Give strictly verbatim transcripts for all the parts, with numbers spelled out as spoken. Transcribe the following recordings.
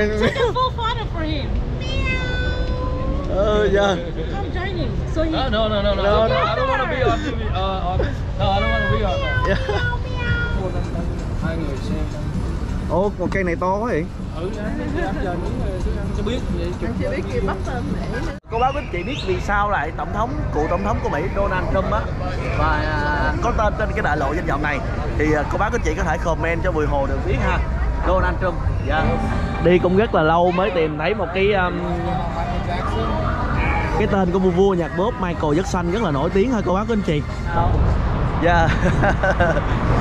Take a full photo for him. Oh yeah. Come join him. So he. No, no, no, no, no. No, no. I don't want to be on ti vi. Uh, on this. No, I don't want to be on that. Yeah. Hai người xem. Ồ, một cây này to quá vậy. Ừ, anh chờ những người cho biết vậy. Chị biết kêu bắt tên để. Cô bác quý chị biết vì sao lại tổng thống, cựu tổng thống của Mỹ Donald Trump á và à, có tên trên cái đại lộ danh vọng này thì à, cô bác quý chị có thể comment cho Bùi Hồ được biết ha. Donald Trump. Dạ. Yeah. Đi cũng rất là lâu mới tìm thấy một cái um, cái tên của vua vua nhạc pop Michael Jackson rất là nổi tiếng thôi cô bác quý anh chị. Dạ. Yeah.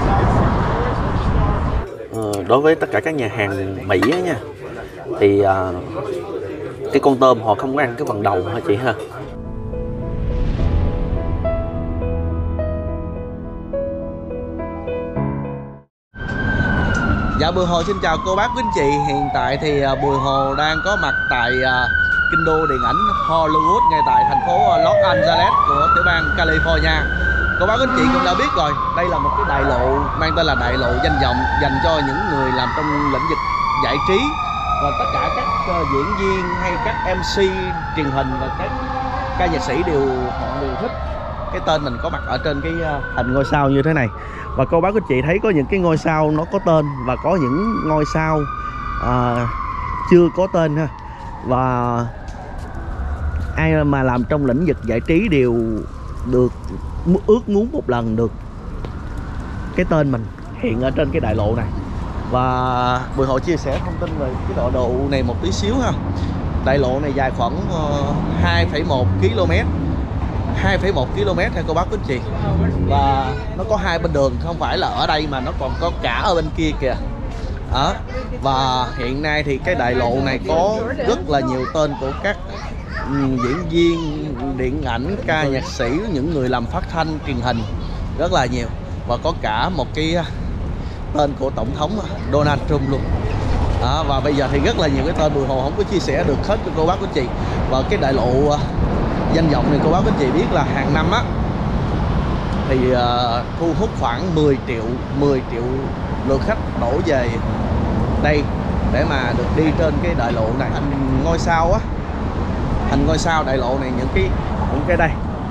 Ờ, đối với tất cả các nhà hàng Mỹ á nha thì uh, cái con tôm họ không có ăn cái phần đầu hả chị ha. Dạ Bùi Hồ xin chào cô bác quý anh chị. Hiện tại thì uh, Bùi Hồ đang có mặt tại uh, kinh đô điện ảnh Hollywood ngay tại thành phố uh, Los Angeles của tiểu bang California. Cô bác quý anh chị cũng đã biết rồi, đây là một cái đại lộ mang tên là đại lộ danh vọng dành cho những người làm trong lĩnh vực giải trí và tất cả các uh, diễn viên hay các em xê truyền hình và các ca nhạc sĩ đều họ đều thích cái tên mình có mặt ở trên cái uh, hình ngôi sao như thế này. Và cô bác quý chị thấy có những cái ngôi sao nó có tên và có những ngôi sao uh, chưa có tên ha. Và ai mà làm trong lĩnh vực giải trí đều được ước muốn một lần được cái tên mình hiện ở trên cái đại lộ này. Và Bùi Hồ chia sẻ thông tin về cái đoạn độ này một tí xíu ha. Đại lộ này dài khoảng uh, hai phẩy một ki lô mét, hai phẩy một ki lô mét theo cô bác quý chị. Và nó có hai bên đường, không phải là ở đây mà nó còn có cả ở bên kia kìa. Đó. Và hiện nay thì cái đại lộ này có rất là nhiều tên của các um, diễn viên điện ảnh, ca nhạc sĩ, những người làm phát thanh truyền hình rất là nhiều. Và có cả một cái tên của tổng thống Donald Trump luôn. Đó, và bây giờ thì rất là nhiều cái tên Bùi Hồ không có chia sẻ được hết cho cô bác quý chị. Và cái đại lộ uh, danh vọng này cô bác quý chị biết là hàng năm á thì uh, thu hút khoảng mười triệu lượt khách đổ về đây để mà được đi trên cái đại lộ này. Hình ngôi sao á, hình ngôi sao đại lộ này, những cái những cái đây,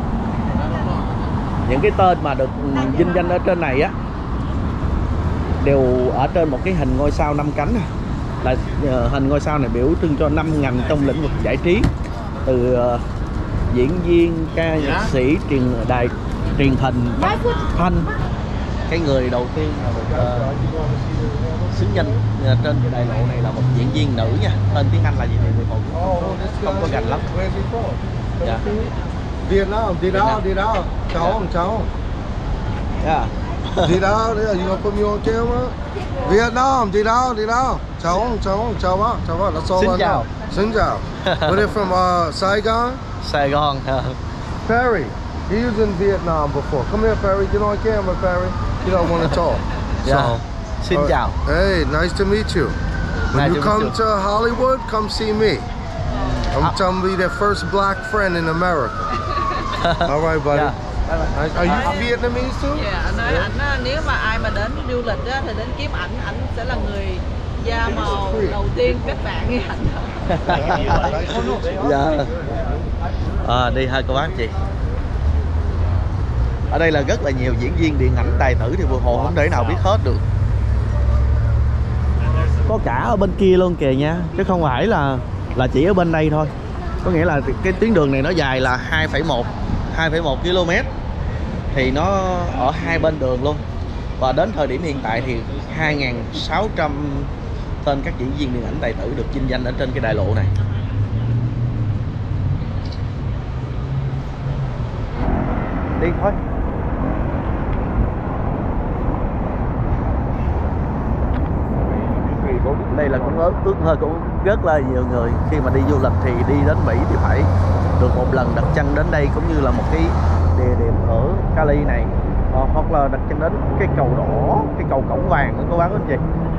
những cái tên mà được vinh danh ở trên này á đều ở trên một cái hình ngôi sao năm cánh. Là uh, hình ngôi sao này biểu trưng cho năm ngành trong lĩnh vực giải trí, từ uh, diễn viên, ca nhạc sĩ, truyền đài, truyền hình, thanh. Cái người đầu tiên là được uh, xứng danh uh, trên cái đại lộ này là một diễn viên nữ nha. Tên tiếng Anh là gì thì Bùi Hồ không, không có gành lắm. Dạ. Vietnam, đi đâu, đi đâu, cháu không cháu. Yeah. Đi đâu, đấy là you gonna put me on camera? Vietnam, đi đâu, đi đâu, cháu không cháu không cháu bác, cháu bác, that's all. Xin chào. Xin chào. Where they from? Uh, Saigon. Saigon. Perry, he was in Vietnam before. Come here, Perry. Get on camera, Perry. You don't want to talk. Yeah. So, xin uh, chào. Hey, nice to meet you. When Nice you to come meet you. to Hollywood, come see me. I'm Uh, trying to be their first black friend in America. All right, buddy. Yeah. Nice. Are you Vietnamese too? Dạ, anh nói ảnh á, nếu mà ai mà đến du lịch á, thì đến kiếm ảnh, ảnh sẽ là người da màu đầu tiên các bạn nghe ảnh. Dạ. À, đi hai cô bác chị. Ở đây là rất là nhiều diễn viên điện ảnh tài tử thì Bùi Hồ không thể nào biết hết được. Có cả ở bên kia luôn kìa nha, chứ không phải là là chỉ ở bên đây thôi. Có nghĩa là cái tuyến đường này nó dài là hai phẩy một ki lô mét thì nó ở hai bên đường luôn. Và đến thời điểm hiện tại thì hai nghìn sáu trăm tên các diễn viên điện ảnh tài tử được vinh danh ở trên cái đại lộ này. Đi thôi. Đây là cũng ước ước mơ cũng rất là nhiều người khi mà đi du lịch thì đi đến Mỹ thì phải được một lần đặt chân đến đây, cũng như là một cái địa điểm ở Cali này, hoặc là đặt chân đến cái cầu đỏ, cái cầu cổng vàng của cô bác anh chị.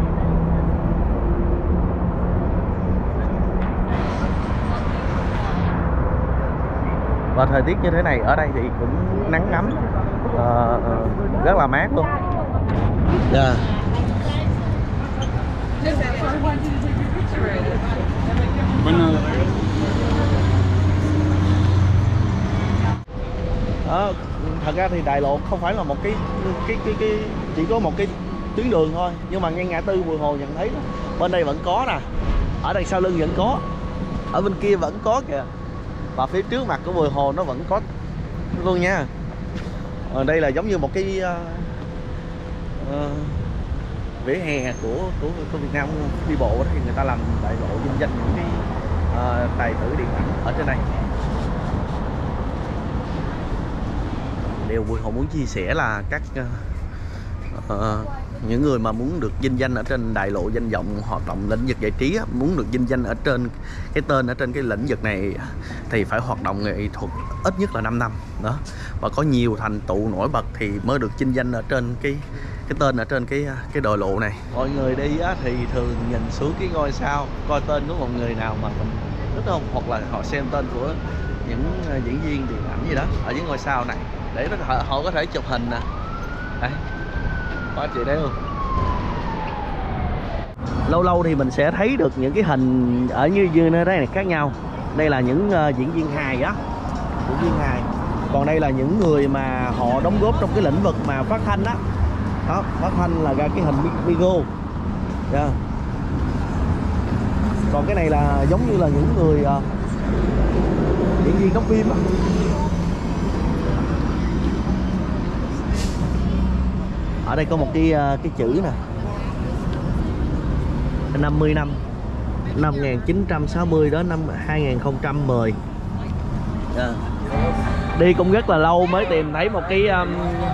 Và thời tiết như thế này ở đây thì cũng nắng ấm, uh, rất là mát luôn. Yeah. decorated. Banana. Đó, thật ra thì đại lộ không phải là một cái cái cái cái chỉ có một cái tuyến đường thôi, nhưng mà ngay ngã tư Bùi Hồ nhận thấy đó, bên đây vẫn có nè, ở đằng sau lưng vẫn có, ở bên kia vẫn có kìa, và phía trước mặt của Bùi Hồ nó vẫn có luôn nha. Ở đây là giống như một cái uh, uh, vỉa hè của của của Việt Nam đi bộ đó, thì người ta làm đại lộ vinh danh những cái uh, tài tử điện ảnh ở trên đây. Điều Bùi Hồ muốn chia sẻ là các uh, uh, những người mà muốn được vinh danh ở trên đại lộ danh vọng hoạt động lĩnh vực giải trí á, muốn được vinh danh ở trên cái tên ở trên cái lĩnh vực này thì phải hoạt động nghệ thuật ít nhất là năm năm đó, và có nhiều thành tựu nổi bật thì mới được vinh danh ở trên cái cái tên ở trên cái cái đại lộ này. Mọi người đi á, thì thường nhìn xuống cái ngôi sao coi tên của một người nào mà mình thích không, hoặc là họ xem tên của những diễn viên điện ảnh gì đó ở những ngôi sao này để họ, họ có thể chụp hình nè. Đấy, có chị đấy không? Lâu lâu thì mình sẽ thấy được những cái hình ở như như nơi đây này khác nhau. Đây là những uh, diễn viên hài á, diễn viên hài. Còn đây là những người mà họ đóng góp trong cái lĩnh vực mà phát thanh á. Đó, phát thanh là ra cái hình video. Yeah. Còn cái này là giống như là những người uh, diễn viên đóng phim á. Ở đây có một cái cái chữ nè, năm mươi năm, năm một nghìn chín trăm sáu mươi đến năm hai nghìn không trăm mười. Yeah. Đi cũng rất là lâu mới tìm thấy một cái um,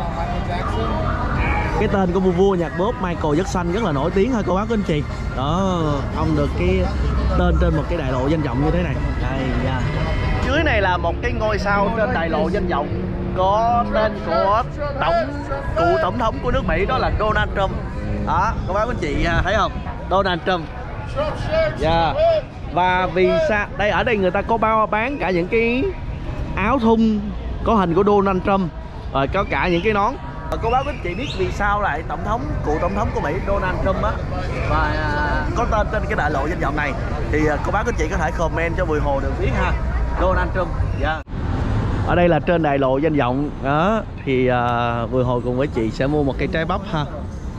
cái tên của vua vua nhạc pop Michael Jackson rất là nổi tiếng thôi cô bác anh chị. Đó, ông được cái tên trên một cái đại lộ danh vọng như thế này. Đây, yeah. Dưới này là một cái ngôi sao trên đại lộ danh vọng có tên của tổng cựu tổng thống của nước Mỹ, đó là Donald Trump. Đó, các bác anh chị thấy không? Donald Trump. Yeah. Và vì sao đây, ở đây người ta có bao bán cả những cái áo thun có hình của Donald Trump, rồi có cả những cái nón. Và cô bác anh chị biết vì sao lại tổng thống cựu tổng thống của Mỹ Donald Trump á và có tên trên cái đại lộ danh vọng này thì cô bác anh chị có thể comment cho Bùi Hồ được biết ha. Donald Trump. Yeah. Ở đây là trên đại lộ danh vọng đó, thì uh, Bùi Hồ cùng với chị sẽ mua một cây trái bắp ha.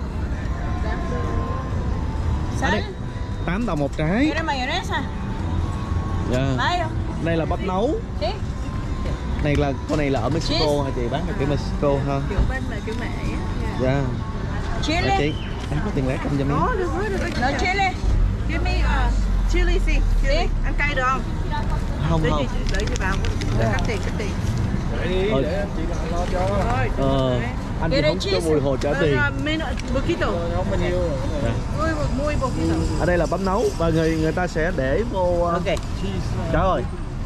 tám đồng một trái. Yeah. Đây là bắp nấu. Này là con này là ở Mexico hả chị, bán ở kiểu Mexico ha. Kiểu bên là kiểu mẹ á. Dạ. Chili. Chị, em có tiền lẻ không cho miếng? Có, được rồi, được rồi. No chili. Give me uh, chili si. Chili. Ăn cay được không? Không, để không. Chị, để chị vào. Cắt tiền, cắt tiền. Để đi, để em chị bạn lo cho. Rồi. Ờ, anh thì không cho Bùi Hồ trả tiền. Poquito. Không bao nhiêu. Muy poquito. Ở đây là bắp nấu và người người ta sẽ để vô. Uh... Ok. Trời ơi.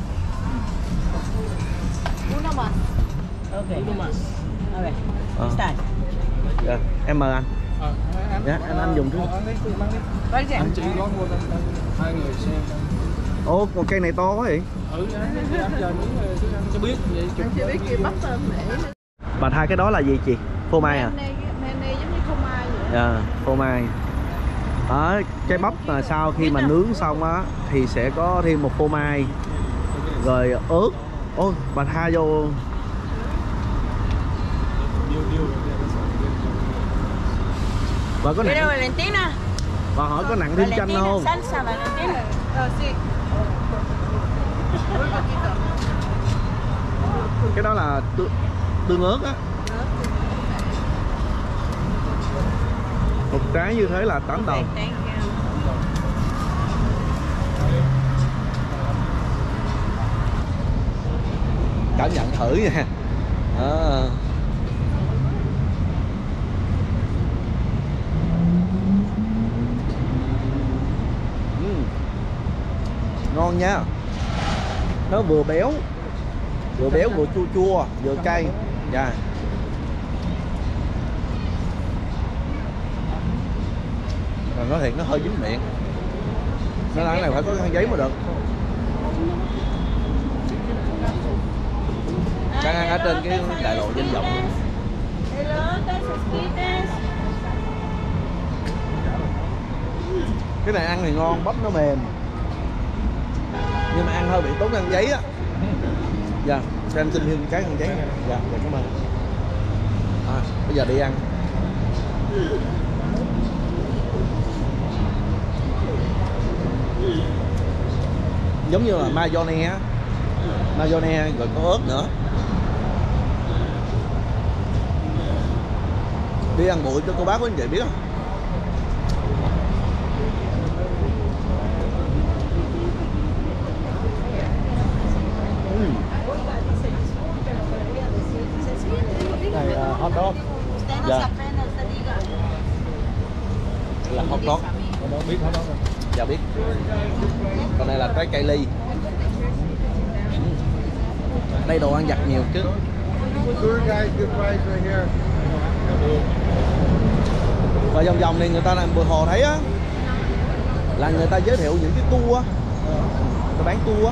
Uno más. Ok. Uno más. Ok. Ờ. Start. Dạ, em mời anh. À, anh, Dạ, anh anh dùng trước. Anh chị có mua hai người xem. Ồ, một cây này to quá vậy? Ừ, anh giờ muốn cho biết vậy. Anh chưa biết kia bắp tôm để. Bà hai cái đó là gì chị? Phô mai à? Mayonnaise giống như phô mai vậy. Dạ, phô mai. Đó, trái bắp là sau khi mà nướng xong á thì sẽ có thêm một phô mai rồi ớt. Ôi, bà tha vô. Và có nặng. Valentina. Và hỏi có nặng thêm chanh không? Salsa Valentina. Ờ, sí. Cái đó là tương, tương ớt á. Một trái như thế là tám đồng. Cảm nhận thử nha. À. Uhm. Ngon nha. Nó vừa béo, vừa béo vừa chua chua, vừa cay. Dạ. Còn nói thiệt nó hơi dính miệng. Nó ăn này phải có khăn giấy mới được. Đang ăn ở trên cái đại lộ danh vọng. Cái này ăn thì ngon, bắp nó mềm. Nhưng mà ăn hơi bị tốn ăn giấy á. Dạ, cho em xin thêm cái ăn giấy nha. Dạ, dạ cảm ơn. À, bây giờ đi ăn. Giống như là mayonnaise á. Mayonnaise rồi có ớt nữa. Đi ăn bụi cho cô bác với anh chị biết không? Này uh, hot dog. Dạ. Là hot dog. Hot dog biết hot dog không? Dạ biết. Còn này là trái cây ly. Đây đồ ăn vặt nhiều chứ. Tour guide, good price right here. Và vòng vòng này người ta làm bờ hồ thấy á, là người ta giới thiệu những cái tour á, người ta bán tour á.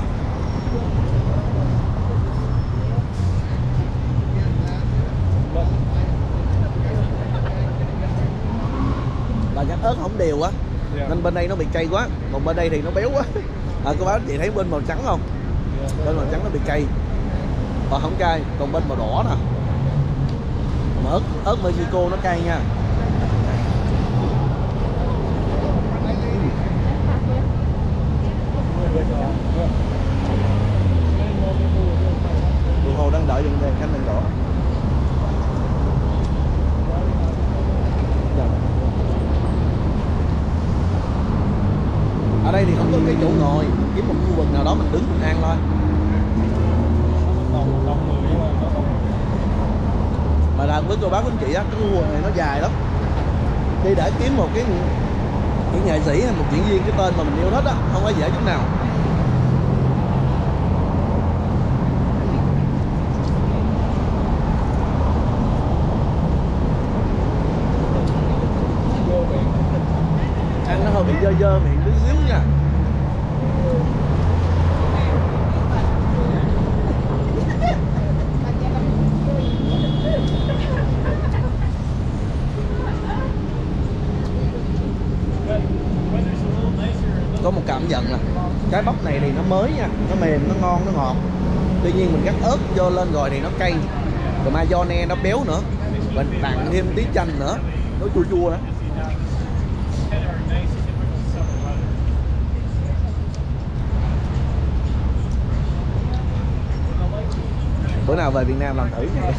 Là cái ớt không đều á, nên bên đây nó bị cay quá, còn bên đây thì nó béo quá. À, cô bác chị thấy bên màu trắng không? Bên màu trắng nó bị cay, còn không cay, còn bên màu đỏ nè. Mà ớt ớt Mexico nó cay nha. Đường hồ đang đợi dừng đèn xanh đèn đỏ. Ở đây thì không có cái chỗ ngồi, kiếm một khu vực nào đó mình đứng mình ăn thôi. Mà là với cô bác anh chị á, cái khu vực này nó dài lắm. Đi để kiếm một cái cái nghệ sĩ hay một diễn viên cái tên mà mình yêu thích á, không có dễ chút nào. Ăn nó hơi bị dơ dơ miệng tí xíu nha. Có một cảm nhận là cái bắp này thì nó mới nha, nó mềm, nó ngon, nó ngọt. Tuy nhiên mình cắt ớt vô lên rồi thì nó cay, rồi mayonnaise nó béo nữa, mình tặng thêm tí chanh nữa, nó chua chua đó. Bữa nào về Việt Nam làm thử nha.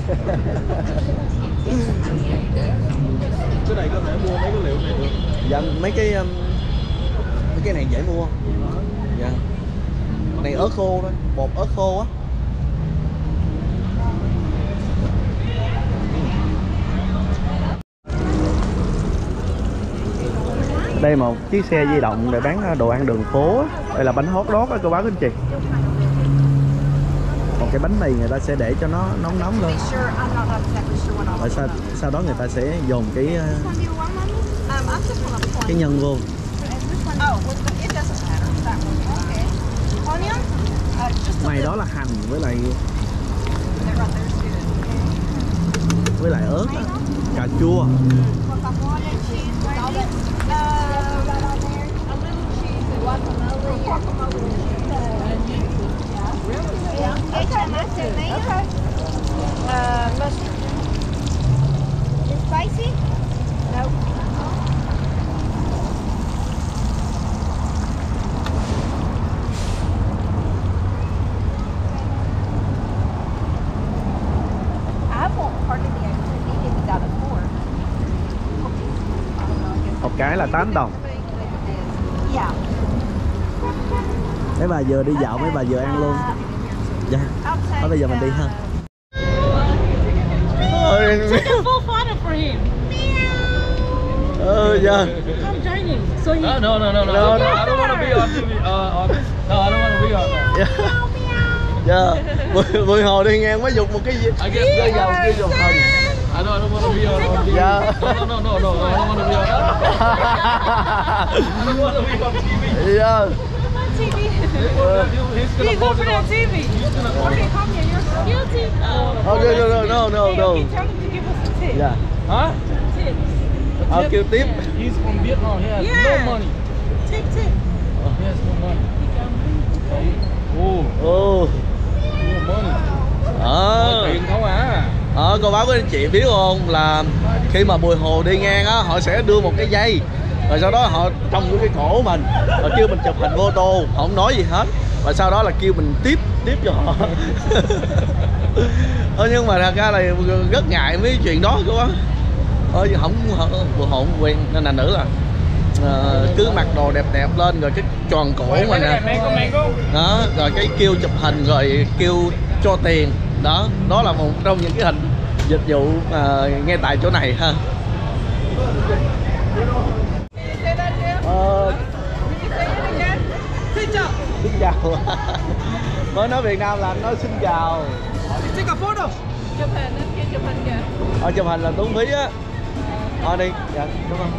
Cái này có thể mua mấy cái liệu này được. Dạ mấy cái um, mấy cái này dễ mua. Dạ. Này ớt khô thôi, bột ớt khô á. Đây một chiếc xe di động để bán đồ ăn đường phố á. Đây là bánh hot dog á cô bác anh chị. Còn cái bánh mì người ta sẽ để cho nó nóng nóng lên. Rồi sau, sau đó người ta sẽ dồn cái cái nhân vô. Ngoài đó là hành với lại với lại ớt, cà chua. Một cái là tám đồng. Mấy bà vừa đi dạo, mấy bà vừa ăn luôn. Dạ. Thôi bây giờ mình đi ha. Take a full photo for him. Ừ, dạ. Come join him. So he... No, no, no, no, no. No, no. I don't want to be on ti vi. Uh, on, no, I don't want to be on. Dạ. Dạ. Bùi, Bùi Hồ đi ngang mới dục một cái gì rơi vào kia chụp hình. I don't, I don't want to be on, on ti vi. Dạ. No, no, no, no, no, I don't want to be on. I don't want to be on ti vi. Dạ. T V. He's gonna He's hold over it there on. T V. He's gonna hold Okay, it. come here. You're guilty. Oh. Oh, no, no, no, no, no, Okay, no. okay, tell him to give us a tip. Dạ. Huh? Tips. Ờ, kêu tiếp. He's from Vietnam. He has Yeah. no money. Take, take. Yes, no money. Oh, Ồ. no money. Ờ. Tiền không à. Ờ, cô báo với anh chị biết không là khi mà Bùi Hồ đi ngang á, họ sẽ đưa một cái dây rồi sau đó họ trồng vô cái cổ mình và kêu mình chụp hình photo, họ không nói gì hết và sau đó là kêu mình tiếp tiếp cho họ. Ờ, nhưng mà thật ra là rất ngại mấy chuyện đó cô á. Ờ, không, không Bùi Hồ không quen nên là nữ là uh, cứ mặc đồ đẹp đẹp lên rồi cái tròn cổ mình nè đó, rồi cái kêu chụp hình rồi kêu cho tiền đó, đó là một trong những cái hình dịch vụ uh, ngay tại chỗ này ha. Ờ, Xin chào. xin chào. Mới nói Việt Nam là anh nói xin chào. Take a photo. Chụp hình, anh kia chụp hình kìa. Ờ, chụp hình là tốn phí á. Ờ đi, dạ, đúng không?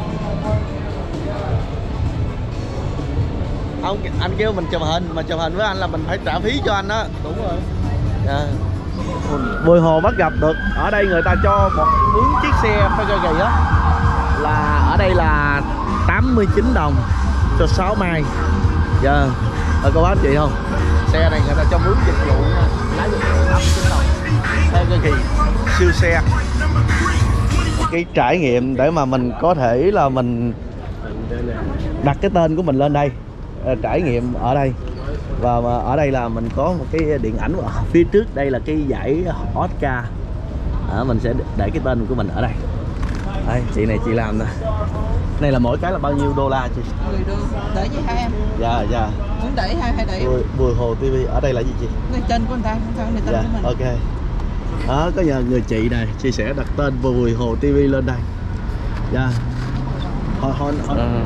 Ông anh kêu mình chụp hình, mà chụp hình với anh là mình phải trả phí cho anh á. Đúng rồi. Dạ. Bùi Hồ bắt gặp được ở đây người ta cho một mướn chiếc xe Ferrari á là ở đây là tám mươi chín đồng cho sáu mai. Dạ. Rồi có báo chị không? Xe này người ta cho mướn dịch vụ nha. Lái dịch vụ tám mươi chín đồng. Ferrari siêu xe. Cái trải nghiệm để mà mình có thể là mình đặt cái tên của mình lên đây, trải nghiệm ở đây. Và ở đây là mình có một cái điện ảnh ở phía trước đây là cái giải Oscar. À, mình sẽ để cái tên của mình ở đây. Đây, chị này chị làm nè. Này là mỗi cái là bao nhiêu đô la chị? mười đô. Để với hai em. Dạ dạ. Muốn để hay hay để? Bùi, Bùi Hồ ti vi ở đây là gì chị? Này tên của anh ta, không sao, này tên Dạ, của mình. ok. Đó, có nhờ người chị này, chị sẽ đặt tên Bùi Hồ ti vi lên đây. Dạ. Hồi, hồi, hồi. À.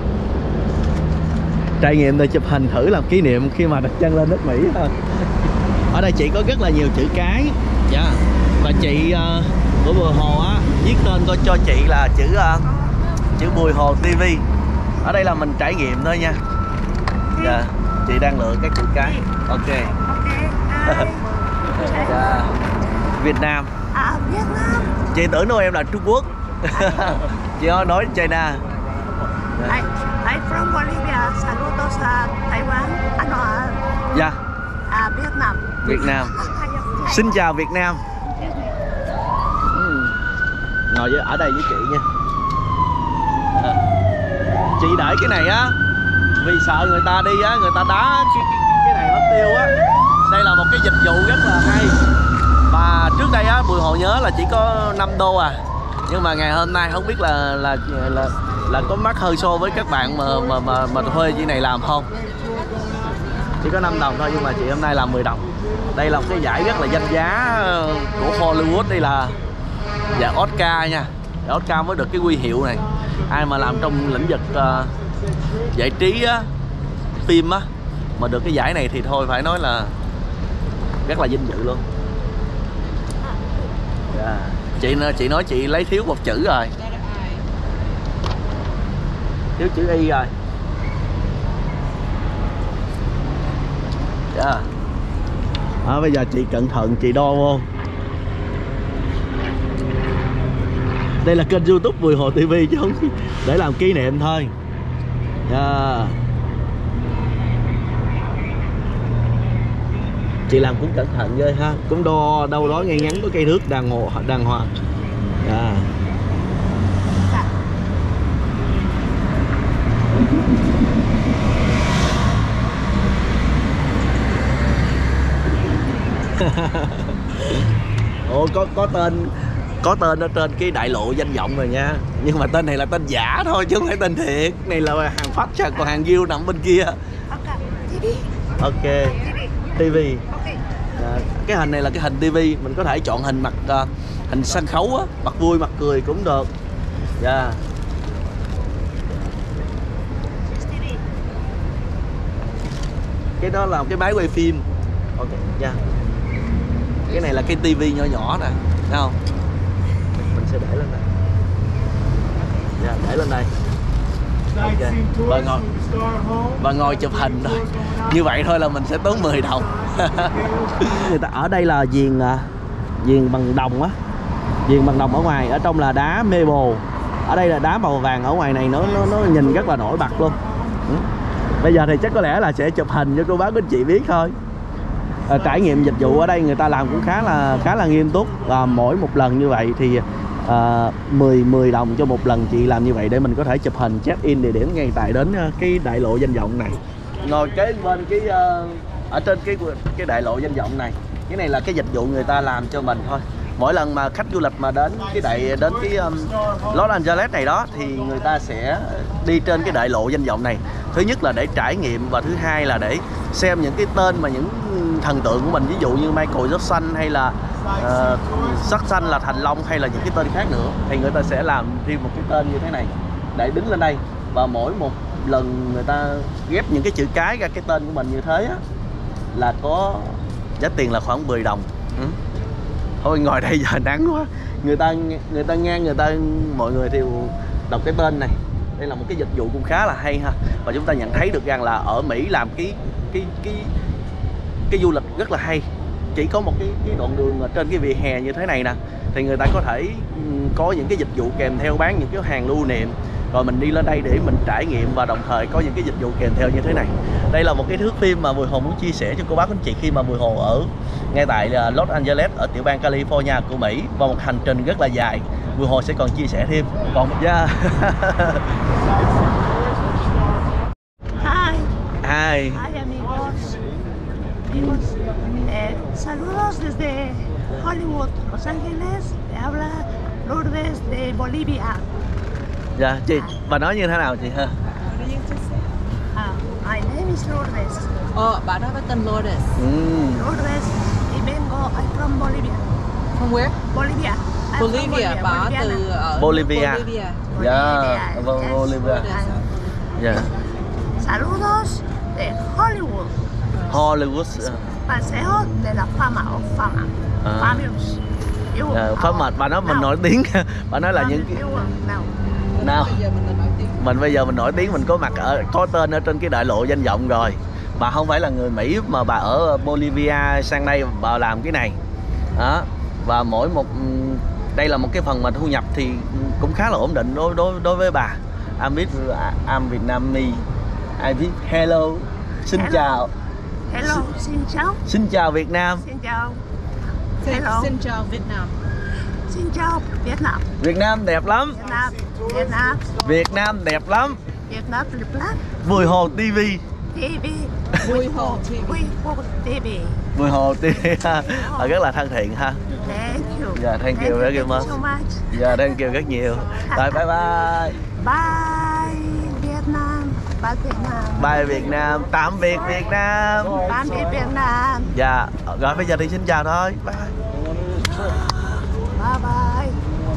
Trải nghiệm để chụp hình thử làm kỷ niệm khi mà đặt chân lên nước Mỹ. Ở đây chị có rất là nhiều chữ cái. Dạ. Và chị uh, của Bùi Hồ á viết tên coi cho chị là chữ uh, chữ Bùi Hồ ti vi. Ở đây là mình trải nghiệm thôi nha. Dạ. Chị đang lựa các chữ cái. Ok. Dạ. Việt Nam. À, Việt Nam. Chị tưởng đâu em là Trung Quốc. Chị nói China. I, I'm from Bolivia. Saludos a Taiwan. À, no, à, Dạ. à, Việt Nam. Việt Nam. Xin chào Việt Nam. Ừ. Ngồi với, ở đây với chị nha. À. Chị đợi cái này á vì sợ người ta đi á, người ta đá cái, cái, cái này mất tiêu á. Đây là một cái dịch vụ rất là hay. Và trước đây á Bùi Hồ nhớ là chỉ có năm đô à. Nhưng mà ngày hôm nay không biết là là là là có mắc hơi xô với các bạn mà mà mà, mà thuê chị này làm không. Chỉ có năm đồng thôi nhưng mà chị hôm nay làm mười đồng. Đây là một cái giải rất là danh giá của Hollywood, đây là giải Oscar nha. Giải Oscar mới được cái huy hiệu này. Ai mà làm trong lĩnh vực uh, giải trí á, phim á mà được cái giải này thì thôi phải nói là rất là vinh dự luôn. Yeah. Chị chị nói chị lấy thiếu một chữ rồi. Thiếu chữ Y rồi. Yeah. À, bây giờ chị cẩn thận chị đo vô. Đây là kênh YouTube Bùi Hồ ti vi chứ không để làm kỷ niệm thôi. Yeah. Chị làm cũng cẩn thận với ha, cũng đo đâu đó ngay ngắn có cây thước đàng hoàng đàng hoàng. Yeah. Ồ, có có tên có tên ở trên cái đại lộ danh vọng rồi nha, nhưng mà tên này là tên giả thôi chứ không phải tên thiệt. Này là hàng phát nha, còn hàng view nằm bên kia. Ok, ti vi. À, cái hình này là cái hình ti vi, mình có thể chọn hình mặt uh, hình sân khấu á, mặt vui mặt cười cũng được. Dạ. Yeah. Cái đó là cái máy quay phim. Ok, dạ. Yeah. Cái này là cái tivi nhỏ nhỏ nè, thấy không? Mình sẽ để lên đây. Dạ, yeah, để lên đây. Ok. Và ngồi và ngồi chụp hình thôi. Như vậy thôi là mình sẽ tốn mười đồng. Người ta ở đây là viền viền bằng đồng á, viền bằng đồng ở ngoài, ở trong là đá marble. Ở đây là đá màu vàng, ở ngoài này nó nó nó nhìn rất là nổi bật luôn. Ừ. Bây giờ thì chắc có lẽ là sẽ chụp hình cho cô bác anh chị biết thôi. À, trải nghiệm dịch vụ ở đây người ta làm cũng khá là khá là nghiêm túc, và mỗi một lần như vậy thì à, mười mười đồng cho một lần chị làm như vậy để mình có thể chụp hình check in địa điểm ngay tại đến cái đại lộ danh vọng này. Ngồi kế bên cái uh, ở trên cái cái đại lộ danh vọng này, cái này là cái dịch vụ người ta làm cho mình thôi. Mỗi lần mà khách du lịch mà đến cái đại đến cái um, Los Angeles này đó thì người ta sẽ đi trên cái đại lộ danh vọng này. Thứ nhất là để trải nghiệm, và thứ hai là để xem những cái tên mà những thần tượng của mình, ví dụ như Michael Jackson hay là uh, sắc xanh là Thành Long hay là những cái tên khác nữa, thì người ta sẽ làm thêm một cái tên như thế này để đứng lên đây, và mỗi một lần người ta ghép những cái chữ cái ra cái tên của mình như thế á, là có giá tiền là khoảng mười đồng. Ừ. Thôi ngồi đây giờ nắng quá, người ta người ta ngang người ta mọi người đều đọc cái tên này. Đây là một cái dịch vụ cũng khá là hay ha, và chúng ta nhận thấy được rằng là ở Mỹ làm cái cái cái cái du lịch rất là hay. Chỉ có một cái cái đoạn đường ở trên cái vỉa hè như thế này nè, thì người ta có thể có những cái dịch vụ kèm theo, bán những cái hàng lưu niệm, rồi mình đi lên đây để mình trải nghiệm, và đồng thời có những cái dịch vụ kèm theo như thế này. Đây là một cái thước phim mà Bùi Hồ muốn chia sẻ cho cô bác anh chị khi mà Bùi Hồ ở ngay tại Los Angeles ở tiểu bang California của Mỹ, và một hành trình rất là dài. Bùi Hồ sẽ còn chia sẻ thêm. Còn yeah. Hi. Hi. Hi, amigos. Amigos. Eh, saludos desde Hollywood, Los Ángeles. Te habla Lourdes de Bolivia. Dạ, chị, bà nói như thế nào chị ha? Uh, my name is Lourdes. Ờ, bạn đó với tên Lourdes. Mm. Lourdes. Y vengo, I'm from Bolivia. From where? Bolivia. I'm from Bolivia, bà Boliviana. từ ở Bolivia. Bolivia. Dạ, Bolivia, Bo- yes. Bolivia. And Dạ. saludos de Hollywood. Hollywood. Paseo de la Fama o Fama. À. Famius. You, Dạ, pháp mệt bà nói mình now, nổi tiếng. Bà nói là những cái you, now. nào Bây giờ mình là nổi tiếng. mình bây giờ mình nổi tiếng, mình có mặt ở có tên ở trên cái đại lộ danh vọng rồi. Bà không phải là người Mỹ mà bà ở Bolivia sang đây bà làm cái này đó, và mỗi một đây là một cái phần mà thu nhập thì cũng khá là ổn định đối đối đối với bà. I'm with I'm Vietnamese. I with hello, xin Hello. chào, Hello, xin chào. xin chào Việt Nam. Xin chào. Xin, Hello. xin chào Việt Nam. Xin chào Việt Nam. Việt Nam đẹp lắm. Việt Nam. Việt Nam. Việt Nam đẹp lắm. Việt Nam đẹp lắm. Bùi Hồ ti vi. ti vi. Bùi Hồ ti vi. Bùi Hồ ti vi. Bùi Hồ ti vi ha. Họ rất là thân thiện ha. Thank you. Dạ, thank you very Thank you much. so much. Dạ, thank you rất nhiều. Rồi, bye bye. Bye Việt Nam. Bye Việt Nam. Bye Việt Nam. Tạm biệt Việt Nam. Tạm biệt Việt Nam. Dạ, rồi bây giờ thì xin chào thôi. Bye. Bye bye.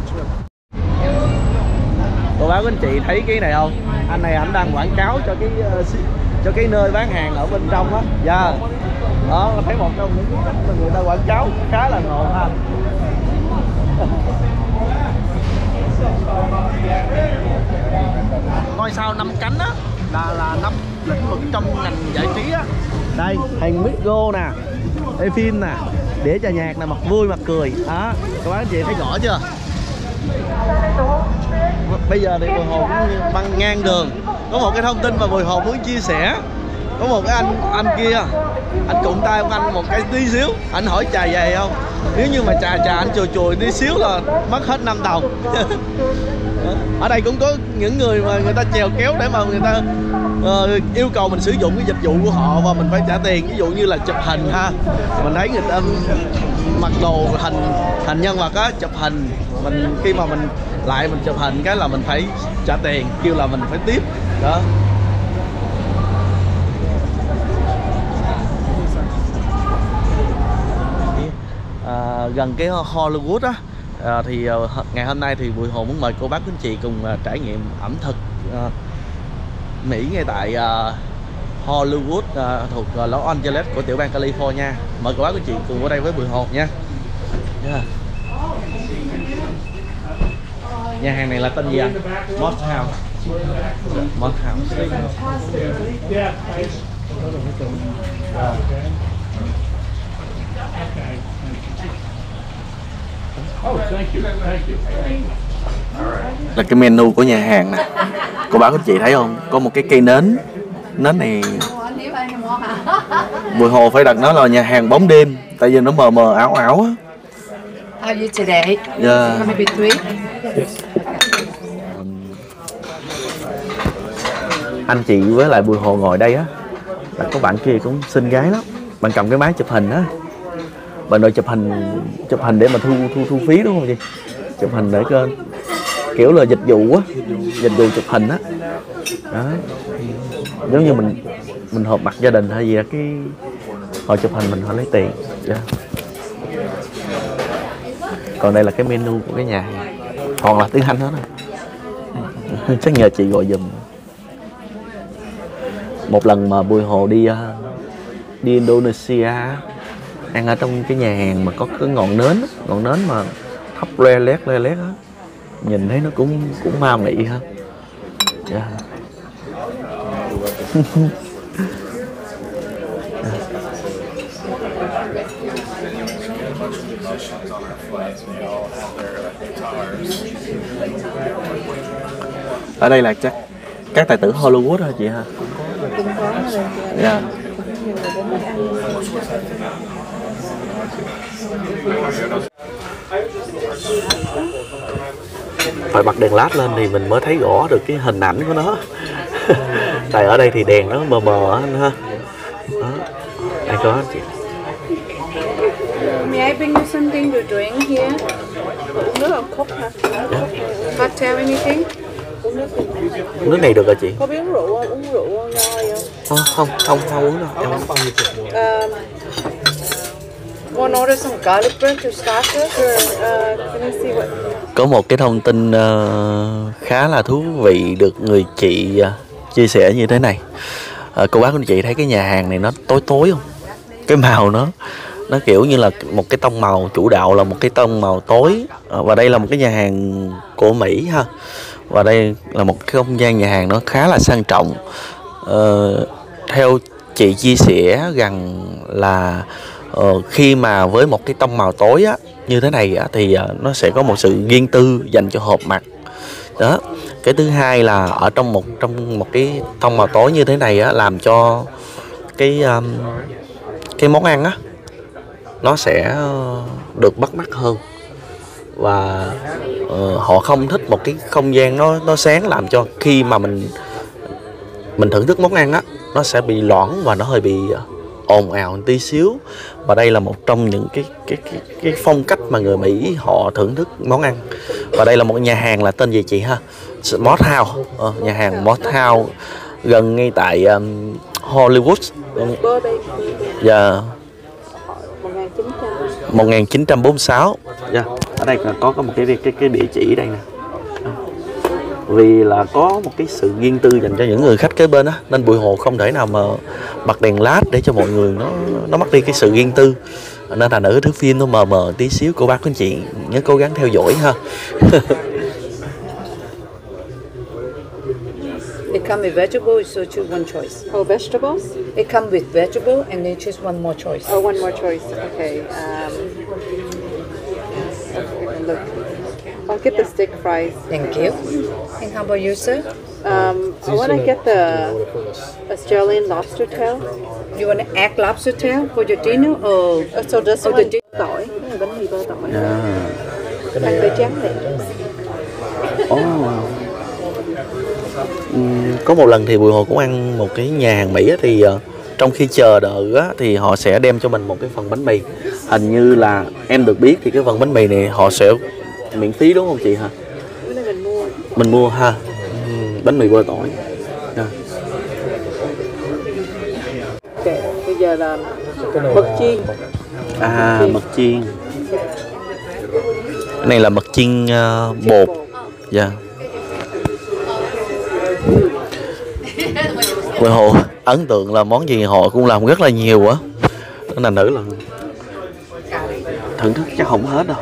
Cô bác anh chị thấy cái này không? Anh này anh đang quảng cáo cho cái uh, cho cái nơi bán hàng ở bên trong á. Dạ. Đó, thấy một trong những cái cách mà người ta quảng cáo khá là ngộ ha. Ngôi sao năm cánh á là là năm lĩnh vực trong ngành giải trí á. Đây, hàng micro nè, đây phim nè, để cho nhạc nè, mặt vui mặt cười. Đó, các bác anh chị thấy rõ chưa? Bây giờ thì Bùi Hồ cũng băng ngang đường. Có một cái thông tin mà Bùi Hồ muốn chia sẻ. Có một cái anh anh kia, anh cụm tay của anh một cái tí xíu, anh hỏi trà dày không? Nếu như mà trà trà anh chùi chùi tí xíu là mất hết năm đồng. Ở đây cũng có những người mà người ta chèo kéo để mà người ta uh, yêu cầu mình sử dụng cái dịch vụ của họ và mình phải trả tiền. Ví dụ như là chụp hình ha, mình thấy người ta mặc đồ hình hình nhân vật á, chụp hình mình khi mà mình lại mình chụp hình cái là mình phải trả tiền, kêu là mình phải tiếp đó. À, gần cái Hollywood á, à, thì uh, ngày hôm nay thì Bùi Hồ muốn mời cô bác anh chị cùng uh, trải nghiệm ẩm thực uh, Mỹ ngay tại uh, Hollywood uh, thuộc uh, Los Angeles của tiểu bang California. Mời cô bác anh chị cùng ở đây với Bùi Hồ nha. Yeah. Nhà hàng này là tên gì anh? Moss House. Moss House. Là cái menu của nhà hàng nè. Cô bác anh chị thấy không? Có một cái cây nến Nến này Bùi Hồ phải đặt nó là nhà hàng bóng đêm, tại vì nó mờ mờ ảo ảo á. How are you today? Yeah. Maybe three? Anh chị với lại Bùi Hồ ngồi đây á, là có bạn kia cũng xinh gái lắm. Bạn cầm cái máy chụp hình á, bạn đòi chụp hình chụp hình để mà thu thu thu phí đúng không chị? Chụp hình để kênh kiểu là dịch vụ á, dịch vụ chụp hình á. Đó. Giống như mình mình họp mặt gia đình hay gì đó, cái họ chụp hình mình họ lấy tiền. Yeah. Còn đây là cái menu của cái nhà hàng, toàn là tiếng Anh hết rồi. Chắc nhờ chị gọi giùm. Một lần mà Bùi Hồ đi đi Indonesia ăn ở trong cái nhà hàng mà có cái ngọn nến, ngọn nến mà thắp le lét le lét á, nhìn thấy nó cũng cũng ma mị ha. Yeah. Ở đây là chắc các tài tử Hollywood hả chị ha? Dạ. Phải bật đèn led lên thì mình mới thấy rõ được cái hình ảnh của nó. Tại ở đây thì đèn nó mờ mờ anh ha. Đó. Đây có chị. May I bring you something to drink here? Uống nước không? Cốc hả? Cocktail, anything? Uống nước gì? Nước này được hả chị? Có biết uống rượu không? Uống rượu nho gì không? Không, không, không, không uống đâu. Em... Um, one order some garlic bread to start with, or uh, can I see what? Có một cái thông tin uh, khá là thú vị được người chị uh, chia sẻ như thế này. Uh, cô bác của chị thấy cái nhà hàng này nó tối tối không? Cái màu nó nó kiểu như là một cái tông màu chủ đạo là một cái tông màu tối. Uh, và đây là một cái nhà hàng của Mỹ ha. Và đây là một cái không gian nhà hàng nó khá là sang trọng. Uh, theo chị chia sẻ rằng là uh, khi mà với một cái tông màu tối á, như thế này á, thì uh, nó sẽ có một sự riêng tư dành cho hộp mặt. Đó. Cái thứ hai là ở trong một trong một cái tông màu tối như thế này á, làm cho cái um, cái món ăn á nó sẽ được bắt mắt hơn. Và uh, họ không thích một cái không gian nó nó sáng, làm cho khi mà mình mình thưởng thức món ăn á, nó sẽ bị loãng và nó hơi bị ồn ào một tí xíu. Và đây là một trong những cái cái cái, cái phong cách mà người Mỹ họ thưởng thức món ăn. Và đây là một nhà hàng là tên gì chị ha? Moth House, ờ, nhà hàng Moth House gần ngay tại um, Hollywood. Dạ. Yeah. một nghìn chín trăm bốn mươi sáu. Dạ. Yeah. Ở đây có có một cái cái cái địa chỉ đây nè. Vì là có một cái sự riêng tư dành cho những người khách kế bên á, nên Bùi Hồ không thể nào mà bật đèn led để cho mọi người nó nó mất đi cái sự riêng tư. Nên là nữ thước phim nó mờ mờ tí xíu, cô bác quý anh chị nhớ cố gắng theo dõi ha. It comes with vegetable, so choose one choice. Oh, vegetables? It comes with vegetable, and then choose one more choice. Oh, one more choice. Okay. Um, look. I'll get the stick fries. Thank you. And how about you, sir? Um, I want to get the Australian lobster tail. You want to egg lobster tail for your dinner, or Uh, so this or one, the di- tỏi, cái này bánh mì bơ tỏi. Yeah. Ăn với trắng này. Oh. Uhm, có một lần thì Bùi Hồ cũng ăn một cái nhà hàng Mỹ á, thì uh, trong khi chờ đợi á, thì họ sẽ đem cho mình một cái phần bánh mì. Hình như là em được biết thì cái phần bánh mì này họ sẽ miễn phí đúng không chị hả? Cái này mình mua. Mình mua ha. Uhm, bánh mì bơ tỏi. Yeah. Okay, bây giờ là mực chiên. À, mực chiên. Cái này là mực chiên uh, bột. Dạ. Yeah. Bùi Hồ ấn tượng là món gì họ cũng làm rất là nhiều á. Đó là nữ là thưởng thức chắc không hết đâu.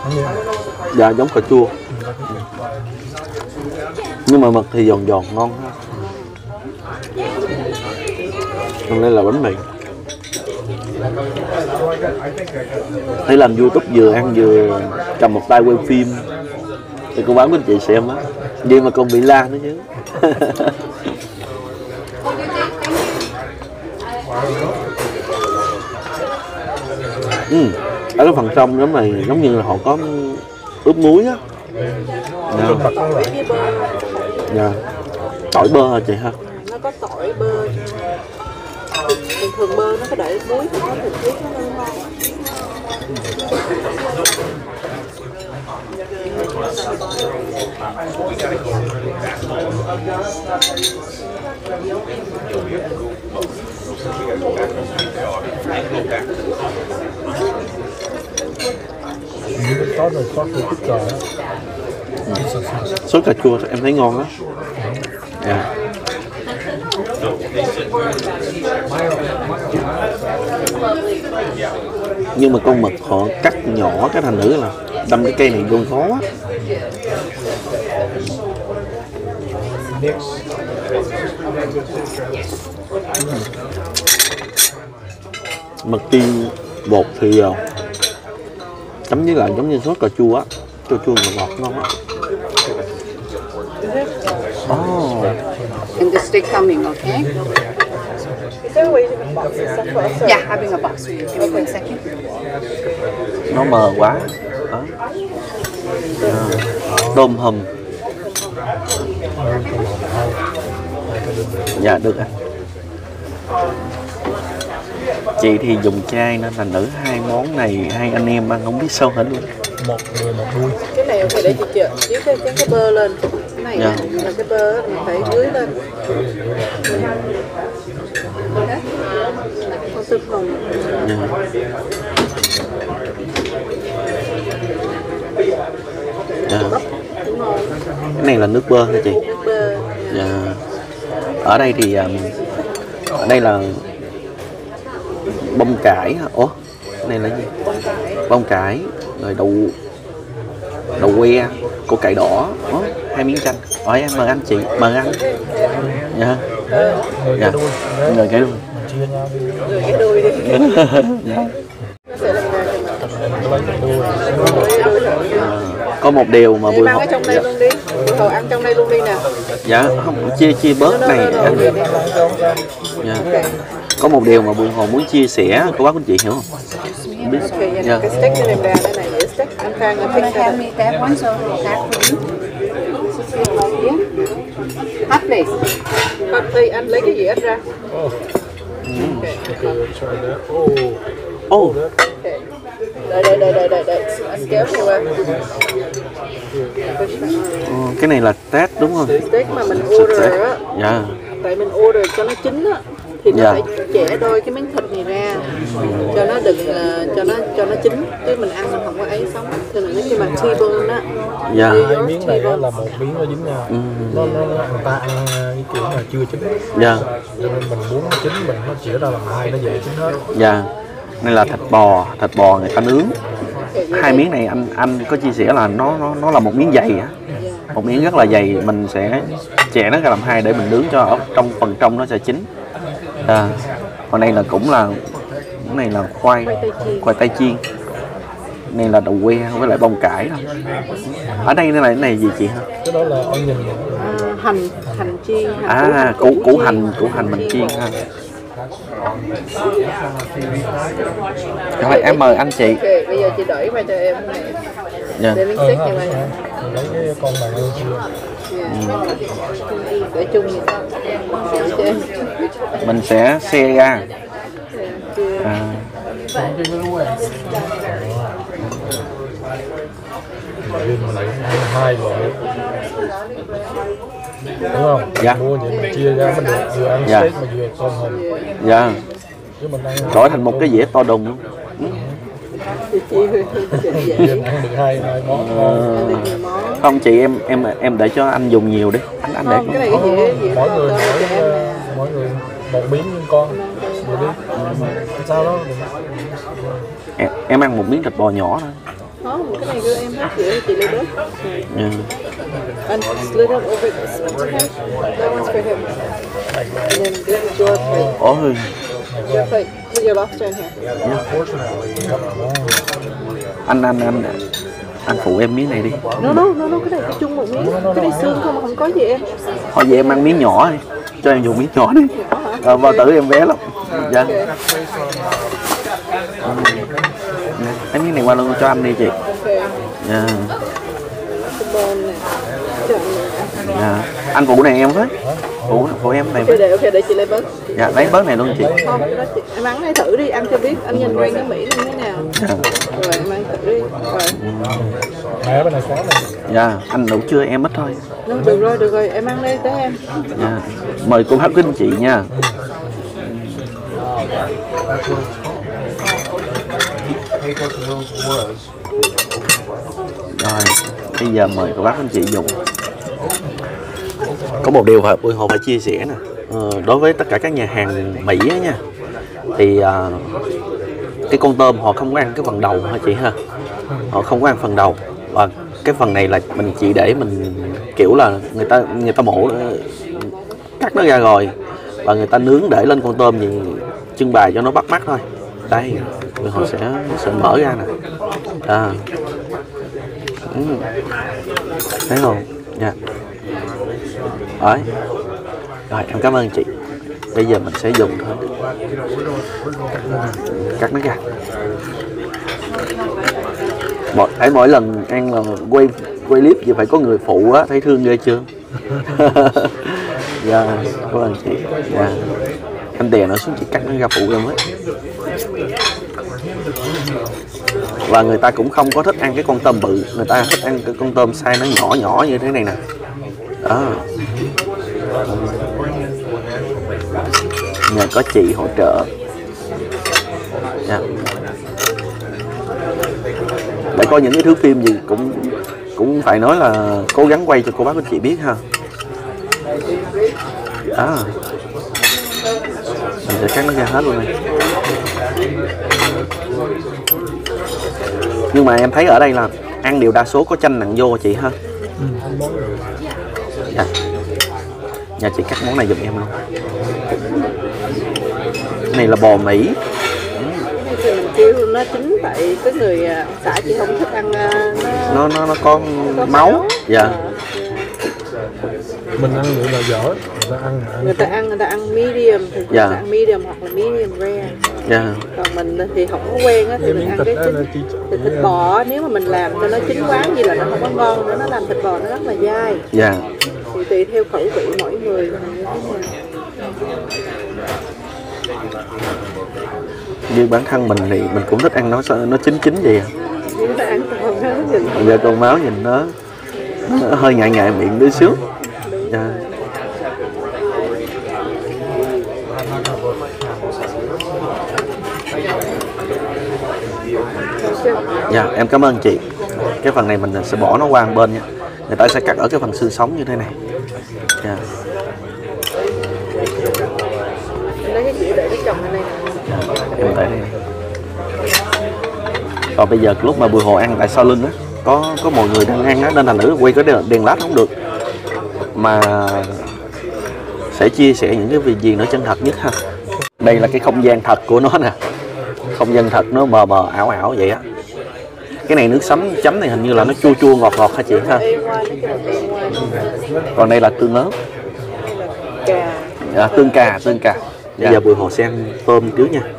Dạ giống cà chua. Nhưng mà mực thì giòn giòn ngon ha. Còn đây là bánh mì. Thấy làm YouTube vừa ăn vừa cầm một tay quay phim thì cô báo với anh chị xem á. Vậy mà còn bị la nữa chứ. Ừ. Ở cái phần trong giống này giống như là họ có ướp muối á. Dạ. Dạ. Tỏi bơ hả chị ha? Nó có tỏi bơ. Thường thường bơ nó có để muối thì nó thịt huyết nó ngon. Sốt cà chua em thấy ngon á. Dạ. Nhưng mà con mực họ cắt nhỏ cái thành nữ là đâm cái cây này vô khó á. Mực chiên bột thì chấm với lại giống như sốt cà chua á, chua chua ngọt ngọt ngon á. Oh. And the steak coming, okay? Is there a way to box this stuff for us? Yeah, having a box for you. Give me one second. Nó mờ quá. Đó. À, tôm hùm. Dạ được anh. Chị thì dùng chai nên thành nữ hai món này hai anh em ăn không biết sao hết luôn. Một người một đuôi. Cái này phải để chị chợ chiếu cái, cái, cái bơ lên. Cái này Dạ. là cái bơ mình phải dưới lên. Con tư phòng. Dạ. Dạ. Cái này là nước bơ hả chị? Nước bơ. Dạ. Ở đây thì um, ở đây là bông cải hả? Ủa, cái này là gì? Bông cải. Bông cải, rồi đậu đậu que, củ cải đỏ, Ủa, hai miếng chanh. Hỏi em mời anh chị, mời anh. Dạ. Dạ. Người cái đuôi. Người cái đuôi đi. Dạ. Nó sẽ làm ra cho mình. Có một điều mà Đi Bùi mang Hồng ở trong đây luôn đi. Bùi Hồng ăn trong đây luôn đi nè. Dạ không chia chia bớt này anh. Dạ. Có một điều mà Bùi Hồng muốn chia sẻ cô bác anh chị hiểu không? Biết. Okay, vậy Dạ. cái steak nó đem ra đây này, để steak anh Khang anh thích Have cái me that one, so that for you. Yeah. Hot plate. Còn thì anh lấy cái gì anh ra? Ô, Okay. Đợi đợi đợi đợi đợi đợi anh kéo theo qua. ờ, cái này là test đúng không? Steak mà mình Steak. order á, Dạ. tại mình order cho nó chín á thì nó Dạ. phải chẻ đôi cái miếng thịt này ra cho nó đừng uh, cho nó cho nó chín, chứ mình ăn mình không có ấy sống. Thì là nếu như mà T-bone á, Dạ. Hai miếng này á là một miếng nó dính nhau. Ừ. Nó, nó, nó người ta ăn cái kiểu là chưa chín. Dạ. Cho nên mình muốn nó chín mình nó chỉ ra làm hai nó dễ chín hết. Dạ. Này là thịt bò, thịt bò người ta nướng. Hai miếng này anh anh có chia sẻ là nó nó nó là một miếng dày á. Một miếng rất là dày, mình sẽ chẻ nó ra làm hai để mình nướng cho ở trong phần trong nó sẽ chín. À, còn đây là cũng là cái này là khoai khoai tây chiên. Này là đậu que với lại bông cải thôi. Ở đây nó là cái này gì chị hả? Cái đó là onion. à, hành hành chiên, hành À, củ, củ củ hành, củ hành mình chiên ha. Rồi em mời anh chị. Ok, bây giờ chị đẩy qua cho em này. Dạ. Để miếng Ờ, steak ha, như vậy. ha. Mình lấy cái con bàn ơn chưa? Để chung vậy sao? Để cho em. Mình sẽ xe ra. À, Mình mình lấy hai loại. Đúng không? Dạ. Mua vậy mình chia ra mình được vừa ăn Dạ. steak mà vừa tôm hùm. dạ. Chứ mình ăn Đổi thành một cái dĩa to đùng luôn. Chị chia dễ. mình ăn được hai hai món ngon. Ăn được nhiều món. Không chị em em em để cho anh dùng nhiều đi. Anh anh để. Không, cái này cái dĩa dĩa Mỗi to người cho mỗi, em nè. mỗi người một miếng như con. Vậy đi. Sao đó? Em, em ăn một miếng thịt bò nhỏ thôi. Không, cái này của em hết chị, chị lấy bớt. Yeah. And split up over this one, okay? That one's for him. And then this is your plate. Ôi. Your plate. Put your lobster in here. Anh anh anh anh phụ em miếng này đi. No, no, no, no, cái này chung một miếng. Cái này xương không, không có gì em. Thôi vậy em ăn miếng nhỏ đi. Cho em dùng miếng nhỏ đi. Ờ, bao tử em bé lắm. Dạ. Okay. Cái miếng này qua luôn cho anh đi chị. Okay. Dạ. Cái bồn này. Chậm này. Dạ. Anh phụ này em với. Phụ phụ em này. Okay, để, okay, để chị lấy bớt. Dạ, lấy bớt này luôn chị. Không, cái đó chị, em ăn này thử đi, ăn cho biết anh nhìn quen cái Mỹ như thế nào. Dạ. Rồi em ăn thử đi. Rồi. Mẹ bên này có này. Dạ, anh đủ chưa em ít thôi. No, được rồi, được rồi, em ăn đi tới em. Dạ. Mời cô bác quý anh chị nha. Rồi, bây giờ mời cô bác anh chị dùng. Có một điều Bùi Hồ phải chia sẻ nè, ờ, đối với tất cả các nhà hàng Mỹ á nha, thì à, cái con tôm họ không có ăn cái phần đầu hả chị ha, họ không có ăn phần đầu, và cái phần này là mình chỉ để mình kiểu là người ta người ta mổ cắt nó ra rồi và người ta nướng để lên con tôm thì trưng bày cho nó bắt mắt thôi. Đây Bùi Hồ sẽ sẽ mở ra nè, à. Ừ. Thấy không? Dạ. Đấy. Rồi em cảm ơn chị. Bây giờ mình sẽ dùng thôi. Cắt nó ra. Mỗi, thấy mỗi lần ăn là quay quay clip gì phải có người phụ á, thấy thương ghê chưa? Dạ, cảm ơn chị. Dạ. Em đè nó xuống chị cắt nó ra phụ em ấy. Và người ta cũng không có thích ăn cái con tôm bự, người ta thích ăn cái con tôm size nó nhỏ nhỏ như thế này nè. Đó. Nhờ có chị hỗ trợ. Dạ. Để có những cái thước phim gì cũng cũng phải nói là cố gắng quay cho cô bác anh chị biết ha. Đó. Mình sẽ cắt nó ra hết luôn này. Nhưng mà em thấy ở đây là ăn điều đa số có chanh nặng vô chị ha. Dạ. Nhà chị cắt món này giùm em luôn. Cái này là bò Mỹ. Thì mình kêu nó chính tại cái người xã chị không thích ăn nó Nó nó nó có, có máu. máu. Dạ. Mình ăn vậy là dở, người ta ăn ăn người ta ăn người ta ăn medium thì người dạ. ta ăn medium hoặc là medium rare. Dạ. Còn mình thì không có quen á thì mình ăn cái chín. Thịt, thịt bò nếu mà mình làm cho nó chín quá như là nó không có ngon nữa, nó làm thịt bò nó rất là dai. Dạ. Thì tùy theo khẩu vị mỗi người. Như bản thân mình thì mình cũng thích ăn nó nó chín chín vậy à. Chúng ta ăn còn máu nhìn. Giờ con máu nhìn nó, nó hơi ngại ngại miệng đứa xíu. Dạ. Dạ, em cảm ơn chị. Cái phần này mình sẽ bỏ nó qua một bên nha. Người ta sẽ cắt ở cái phần xương sống như thế này. Dạ. Lấy cái dĩa để cái chồng này. Em tại đây. Còn bây giờ lúc mà Bùi Hồ ăn tại sau lưng á, có có mọi người đang ăn á nên là nữ quay cái đèn, đèn led không được, mà sẽ chia sẻ những cái gì nó chân thật nhất ha. Đây là cái không gian thật của nó nè, không gian thật nó mờ mờ ảo ảo vậy á. Cái này nước sắm chấm này hình như là nó chua chua ngọt ngọt hả chị ha. Còn đây là tương ớt. À, tương cà tương cà. Bây dạ. giờ Bùi Hồ sẽ ăn tôm trước nha.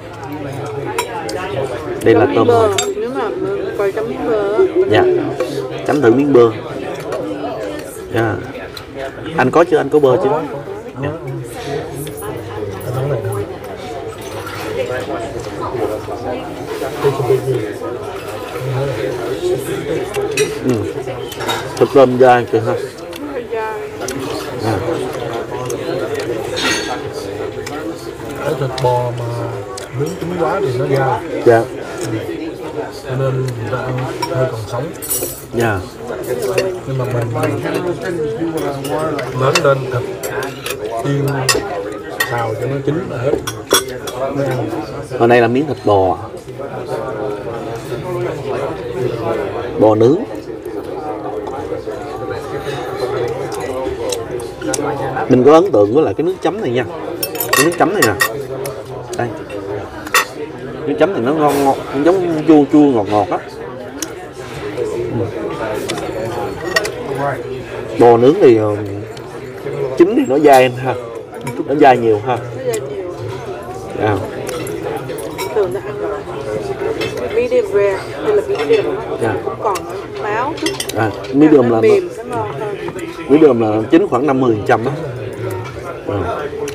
Đây là tôm. Nếu mà coi chấm miếng bơ. Dạ. Chấm thử miếng bơ. Dạ. Anh có chưa? Anh có bơ chưa? Dạ. Ừ. Thịt tôm dai kìa ha. À. Cái thịt bò mà nướng chín quá thì nó dai. Dạ. Cho nên người ta ăn hơi còn sống. Dạ. Nhưng mà mình nướng lên thịt chiên xào cho nó chín là hết. Còn đây là miếng thịt bò. bò nướng. Mình có ấn tượng với lại cái nước chấm này nha. Cái nước chấm này nè. Đây. Nước chấm thì nó ngon ngọt, giống chua chua ngọt ngọt á. Bò nướng thì chín thì nó dai ha. Nó dai nhiều ha. À. Thường ta ăn medium rare hay là medium Yeah. còn máu chút. À, medium là mềm sẽ ngon hơn. medium là chín khoảng năm mươi phần trăm đó. À.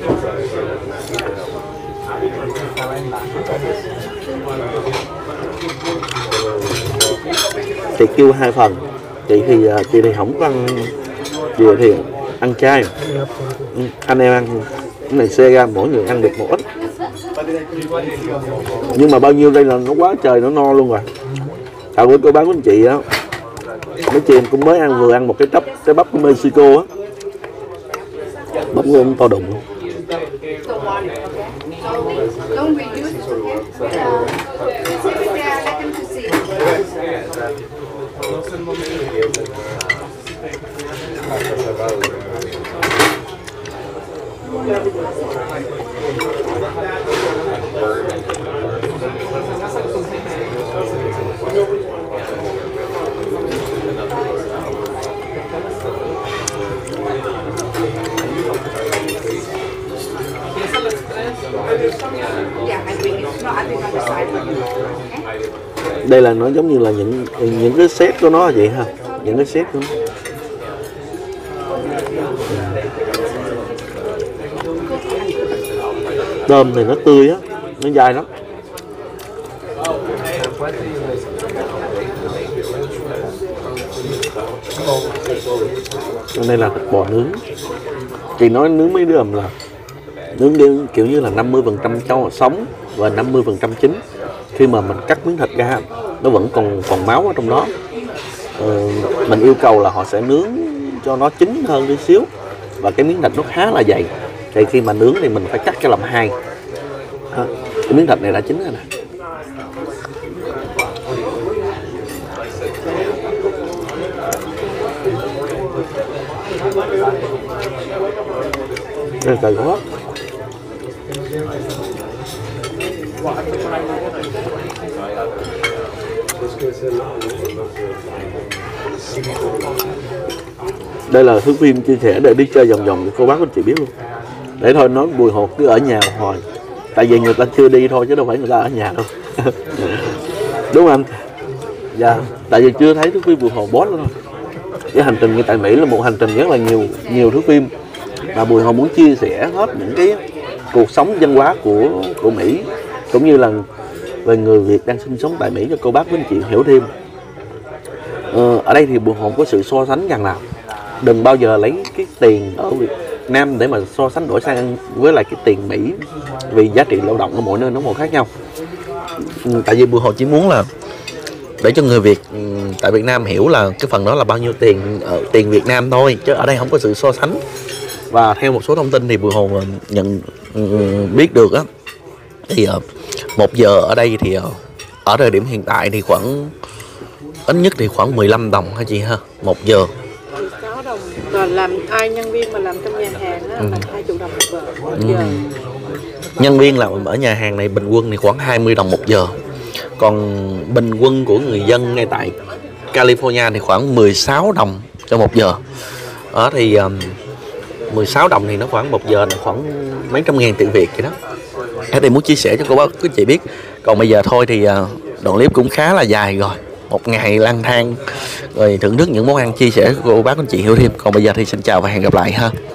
Chị kêu hai phần. Chị thì chị thì không có ăn, chị thì ăn chay. Ừ, anh em ăn cái này xe ra mỗi người ăn được một ít. Nhưng mà bao nhiêu đây là nó quá trời, nó no luôn rồi. À, bữa cô bán của anh chị á, mấy chị em cũng mới ăn vừa ăn một cái bắp cái bắp của Mexico á, bắp luôn to đùng luôn. Don't reduce it, okay? Uh, let's leave it there, let them to see. Đây là nó giống như là những những cái set của nó vậy ha, những cái set của nó. Tôm thì nó tươi á, nó dai lắm. Đây là thịt bò nướng. Chị nói nướng mấy đứa là nướng kiểu như là năm mươi phần trăm cho sống và năm mươi phần trăm chín. Khi mà mình cắt miếng thịt ra, nó vẫn còn còn máu ở trong đó. Ờ, mình yêu cầu là họ sẽ nướng cho nó chín hơn tí xíu và cái miếng thịt nó khá là dày. Thì khi mà nướng thì mình phải cắt cái làm hai. À, cái miếng thịt này đã chín rồi nè. Đây là cà gót. Đây là thước phim chia sẻ để đi chơi vòng vòng cho cô bác anh chị biết luôn. Để thôi nói Bùi Hồ cứ ở nhà hồi. Tại vì người ta chưa đi thôi chứ đâu phải người ta ở nhà đâu. Đúng không anh? Dạ. Tại vì chưa thấy thước phim Bùi Hồ post nữa thôi. Cái hành trình tại Mỹ là một hành trình rất là nhiều nhiều thước phim mà Bùi Hồ muốn chia sẻ hết những cái cuộc sống văn hóa của của Mỹ cũng như là về người Việt đang sinh sống tại Mỹ cho cô bác với anh chị hiểu thêm. Ờ, ở đây thì Bùi Hồ có sự so sánh rằng là đừng bao giờ lấy cái tiền ở Việt Nam để mà so sánh đổi sang với lại cái tiền Mỹ, vì giá trị lao động ở mỗi nơi nó một khác nhau. Tại vì Bùi Hồ chỉ muốn là để cho người Việt tại Việt Nam hiểu là cái phần đó là bao nhiêu tiền ở tiền Việt Nam thôi, chứ ở đây không có sự so sánh. Và theo một số thông tin thì Bùi Hồ nhận biết được á, thì một giờ ở đây thì ở thời điểm hiện tại thì khoảng ít nhất thì khoảng mười lăm đồng hả chị ha, một giờ. mười sáu đồng. Còn làm ai nhân viên mà làm trong nhà hàng á, Ừ. là hai mươi đồng một giờ. Một Ừ. giờ. Nhân viên làm ở nhà hàng này bình quân thì khoảng hai mươi đồng một giờ. Còn bình quân của người dân ngay tại California thì khoảng mười sáu đồng cho một giờ. Đó thì um, mười sáu đồng thì nó khoảng một giờ là khoảng mấy trăm ngàn tiền Việt vậy đó. Thế thì muốn chia sẻ cho cô bác quý chị biết. Còn bây giờ thôi thì uh, đoạn clip cũng khá là dài rồi. Một ngày lang thang rồi thưởng thức những món ăn chia sẻ của cô bác anh chị hiểu thêm. Còn bây giờ thì xin chào và hẹn gặp lại ha.